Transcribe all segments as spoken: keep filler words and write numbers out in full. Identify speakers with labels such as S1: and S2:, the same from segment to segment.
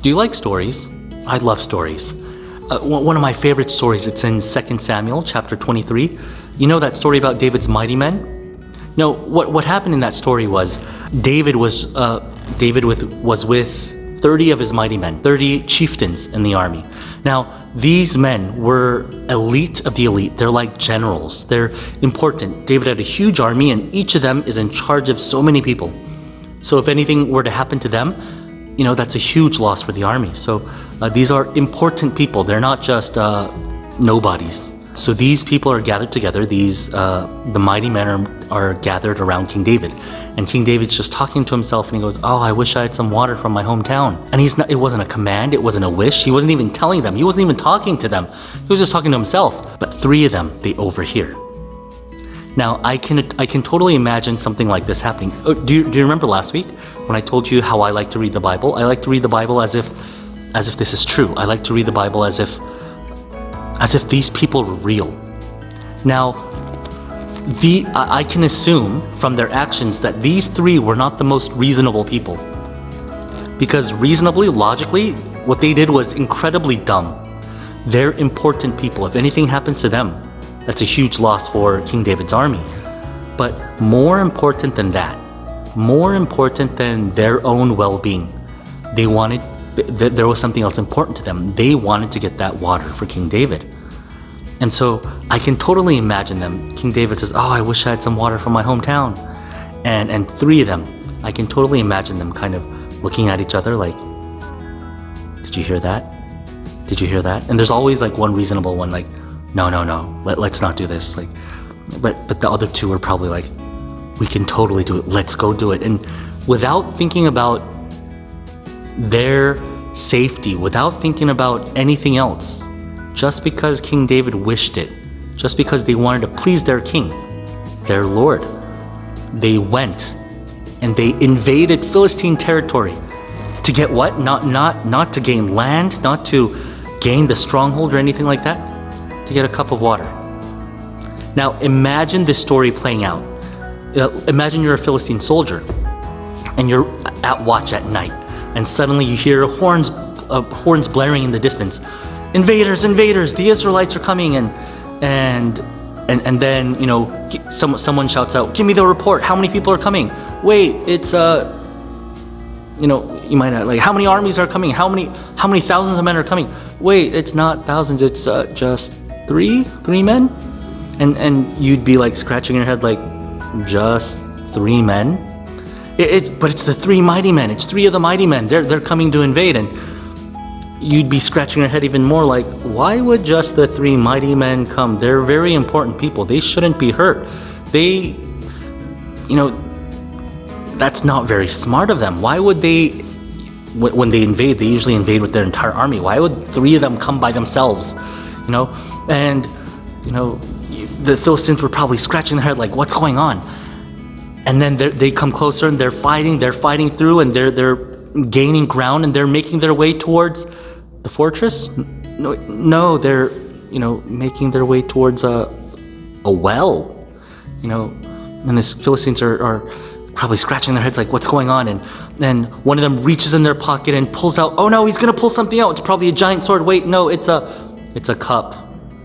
S1: Do you like stories? I love stories. Uh, one of my favorite stories, it's in Second Samuel chapter twenty-three. You know that story about David's mighty men? No, what, what happened in that story was David was uh, David with, was with thirty of his mighty men, thirty chieftains in the army. Now, these men were elite of the elite. They're like generals. They're important. David had a huge army, and each of them is in charge of so many people. So if anything were to happen to them, you know, that's a huge loss for the army. So uh, these are important people. They're not just uh, nobodies. So these people are gathered together. These, uh, the mighty men are, are gathered around King David. And King David's just talking to himself, and he goes, oh, I wish I had some water from my hometown. And he's not, it wasn't a command, it wasn't a wish. He wasn't even telling them. He wasn't even talking to them. He was just talking to himself. But three of them, they overhear. Now, I can I can totally imagine something like this happening. Oh, do, you, do you remember last week when I told you how I like to read the Bible? I like to read the Bible as if, as if this is true. I like to read the Bible as if, as if these people were real. Now, the I, I can assume from their actions that these three were not the most reasonable people. Because reasonably, logically, what they did was incredibly dumb. They're important people. If anything happens to them, that's a huge loss for King David's army. But more important than that, more important than their own well-being, they wanted, th there was something else important to them. They wanted to get that water for King David. And so I can totally imagine them. King David says, oh, I wish I had some water from my hometown. And, and three of them, I can totally imagine them kind of looking at each other like, did you hear that? Did you hear that? And there's always like one reasonable one, like, no, no, no, Let, let's not do this. Like, but, but the other two are probably like, we can totally do it. Let's go do it. And without thinking about their safety, without thinking about anything else, just because King David wished it, just because they wanted to please their king, their Lord, they went and they invaded Philistine territory to get what? Not, not, not to gain land, not to gain the stronghold or anything like that, to get a cup of water. Now imagine this story playing out. Uh, imagine you're a Philistine soldier and you're at watch at night, and suddenly you hear horns, uh, horns blaring in the distance. Invaders, invaders, the Israelites are coming, and and and, and then, you know, some, someone shouts out, give me the report, how many people are coming? Wait, it's, uh, you know, you might not, like, how many armies are coming? How many, how many thousands of men are coming? Wait, it's not thousands, it's uh, just three, three men? And, and you'd be like scratching your head like, just three men? It, it's, but it's the three mighty men, it's three of the mighty men, they're, they're coming to invade. And you'd be scratching your head even more like, why would just the three mighty men come? They're very important people. They shouldn't be hurt. They, you know, that's not very smart of them. Why would they, when they invade, they usually invade with their entire army. Why would three of them come by themselves? You know, and, you know, the Philistines were probably scratching their head like, what's going on? And then they come closer and they're fighting, they're fighting through, and they're, they're gaining ground, and they're making their way towards the fortress? No, no, they're, you know, making their way towards a, a well, you know, and the Philistines are, are probably scratching their heads like, what's going on? And then one of them reaches in their pocket and pulls out, oh no, he's gonna pull something out. It's probably a giant sword. Wait, no, it's a, it's a cup.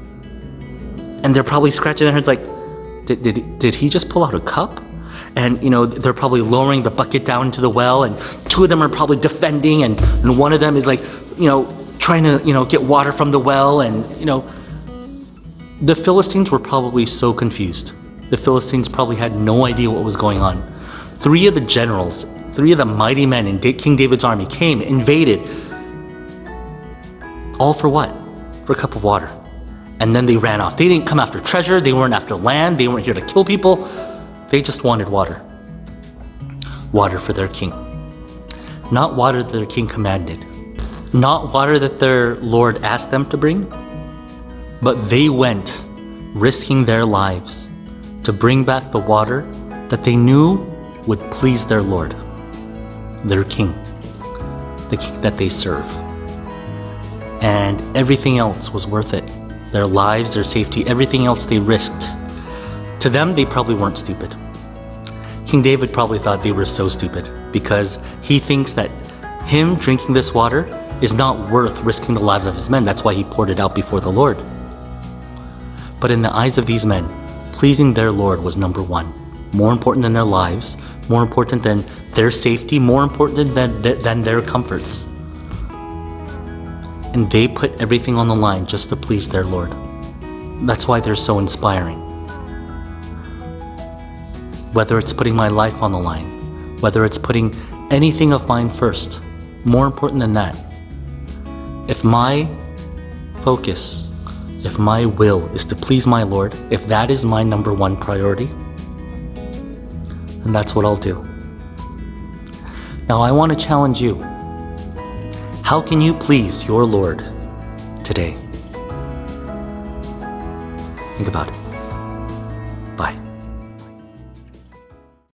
S1: And they're probably scratching their heads like, did, did, did he just pull out a cup? And, you know, they're probably lowering the bucket down into the well, and two of them are probably defending, and, and one of them is like, you know, trying to, you know, get water from the well. And, you know, the Philistines were probably so confused. The Philistines probably had no idea what was going on. Three of the generals, three of the mighty men in King David's army came, invaded, all for what? For a cup of water. And then they ran off. They didn't come after treasure, they weren't after land, they weren't here to kill people. They just wanted water. Water for their king. Not water that their king commanded. Not water that their Lord asked them to bring. But they went, risking their lives, to bring back the water that they knew would please their Lord, their king, the king that they serve. And everything else was worth it. Their lives, their safety, everything else they risked. To them, they probably weren't stupid. King David probably thought they were so stupid, because he thinks that him drinking this water is not worth risking the lives of his men. That's why he poured it out before the Lord. But in the eyes of these men, pleasing their Lord was number one. More important than their lives, more important than their safety, more important than, than their comforts. And they put everything on the line just to please their Lord. That's why they're so inspiring. Whether it's putting my life on the line, whether it's putting anything of mine first, more important than that, if my focus, if my will is to please my Lord, if that is my number one priority, then that's what I'll do. Now I want to challenge you. How can you please your Lord today? Think about it.